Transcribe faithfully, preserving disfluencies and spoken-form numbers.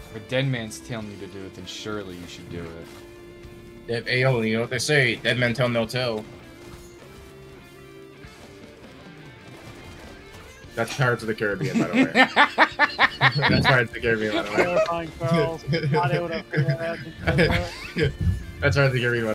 If a dead man's telling you to do it, then surely you should do it. Dead, hey, yo, you know what they say? Dead men tell no tale. That's Pirates of the Caribbean, by the way. That's Pirates of the Caribbean, by the way. Terrifying, Charles. Not able to figure that out. That's Pirates of the Caribbean.